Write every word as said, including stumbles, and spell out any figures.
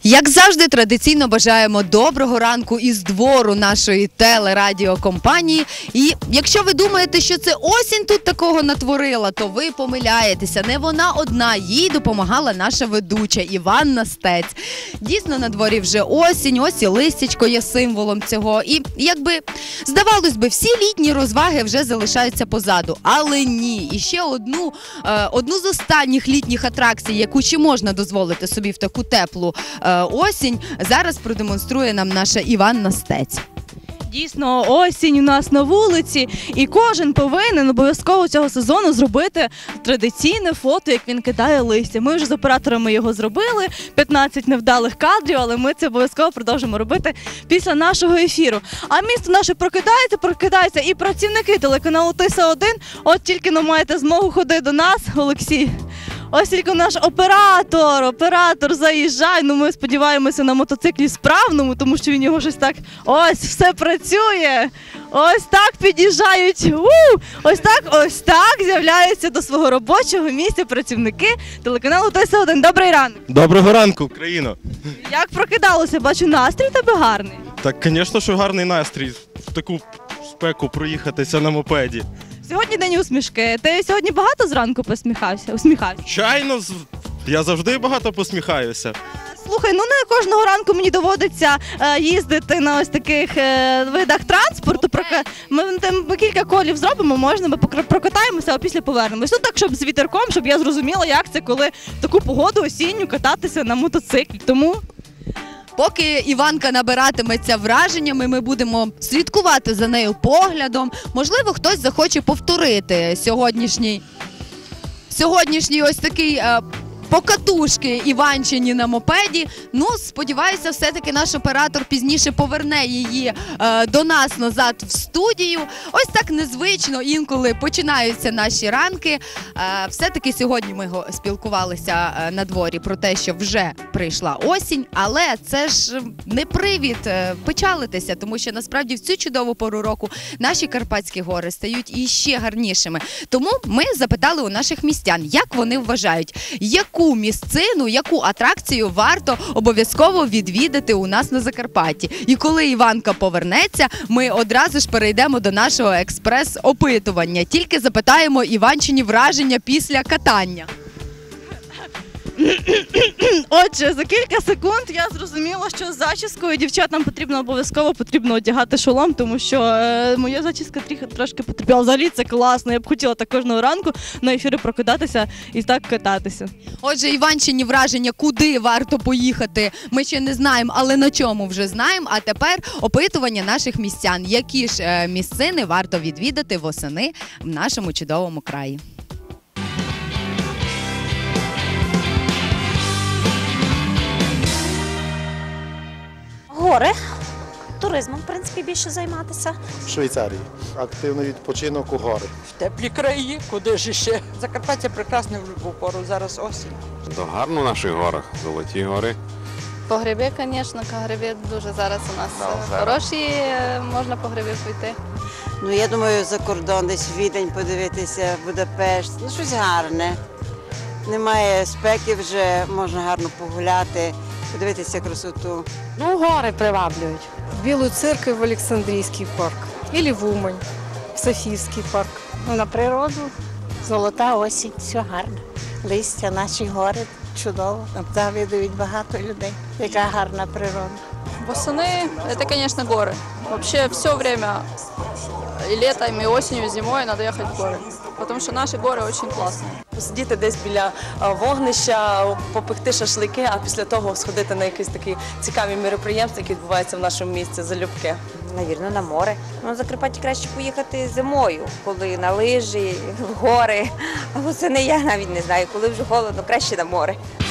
Як завжди, традиційно бажаємо доброго ранку із двору нашої телерадіокомпанії. І якщо ви думаєте, що це осінь тут такого натворила, то ви помиляєтеся. Не вона одна, їй допомагала наша ведуча Іванна Стець. Дійсно, на дворі вже осінь, ось і листячко є символом цього. І якби, здавалось би, всі літні розваги вже залишаються позаду. Але ні, і ще одну, е, одну з останніх літніх атракцій, яку ще можна дозволити собі в таку теплу е, осінь, зараз продемонструє нам наша Іванна Стець. Дійсно, осінь у нас на вулиці, і кожен повинен обов'язково цього сезону зробити традиційне фото, як він кидає листя. Ми вже з операторами його зробили, п'ятнадцять невдалих кадрів, але ми це обов'язково продовжимо робити після нашого ефіру. А місто наше прокидається, прокидається і працівники телеканалу Тиса один. От тільки не маєте змогу ходити до нас, Олексій. Ось тільки наш оператор, оператор заїжджає, ну ми сподіваємося на мотоциклі справному, тому що він його щось так, ось, все працює, ось так під'їжджають, у, ось так, ось так з'являються до свого робочого місця працівники телеканалу Тиса один. Добрий ранок. Доброго ранку, Україно. Як прокидалося? Бачу, настрій у тебе гарний. Так, звісно, що гарний настрій в таку спеку проїхатися на мопеді. Сьогодні день усмішки. Ти сьогодні багато зранку посміхався? Усміхався? Чайно, я завжди багато посміхаюся. Слухай, ну не кожного ранку мені доводиться е, їздити на ось таких е, видах транспорту. Прока... Ми, ми кілька колів зробимо, можна, ми прокатаємося, а після повернемось. Ну так, щоб з вітерком, щоб я зрозуміла, як це, коли в таку погоду осінню кататися на мотоциклі. Тому... Поки Іванка набиратиметься враженнями, ми будемо слідкувати за нею поглядом. Можливо, хтось захоче повторити сьогоднішній, сьогоднішній ось такий е, покатушки Іванчині на мопеді. Ну, сподіваюся, все-таки наш оператор пізніше поверне її е, до нас назад в студію. Ось так незвично інколи починаються наші ранки. Е, все-таки сьогодні ми спілкувалися е, на дворі про те, що вже прийшла осінь, але це ж не привід е, печалитися, тому що насправді в цю чудову пору року наші Карпатські гори стають іще гарнішими. Тому ми запитали у наших містян, як вони вважають, яку місцину, яку атракцію варто обов'язково відвідати у нас на Закарпатті. І коли Іванка повернеться, ми одразу ж перейдемо до нашого експрес-опитування. Тільки запитаємо Іванчині враження після катання. Отже, за кілька секунд я зрозуміла, що з зачіскою дівчатам потрібно обов'язково потрібно одягати шолом, тому що е, моя зачіска трохи, трошки потрібна. Взагалі це класно, я б хотіла так кожного ранку на ефірі прокидатися і так кататися. Отже, Іванчині враження, куди варто поїхати, ми ще не знаємо, але на чому вже знаємо. А тепер опитування наших містян, які ж е, місцини варто відвідати восени в нашому чудовому краї. Гори. Туризмом, в принципі, більше займатися. В Швейцарії. Активний відпочинок у гори. В теплі краї, куди ж ще? Закарпаття прекрасне в будь-яку пору, зараз осінь. То гарно в наших горах, Золоті гори. По гриби, звісно, гриби дуже зараз у нас да, хороші, можна по гриби пойти. Ну, я думаю, за кордон, десь Відень подивитися, Будапешт, ну, щось гарне. Немає спеки вже, можна гарно погуляти, подивитися красоту. Ну, гори приваблюють. В Білу церкву, в Олександрійський парк. Або в Умань, в Софійський парк. Ну, на природу, золота осінь, все гарно. Листя, наші гори, чудово. Там видають багато людей. Яка гарна природа. Восени – це, звісно, гори. Взагалі, все время, і літом, і осінню, і зимою треба їхати в гори. Тому що наші гори дуже класні. Посидіти десь біля вогнища, попекти шашлики, а після того сходити на якісь такі цікаві мероприємства, які відбуваються в нашому місті, залюбки. Навірно, на море. На Закарпатті краще поїхати зимою, коли на лижі, в гори. А восени я навіть не знаю, коли вже холодно, краще на море.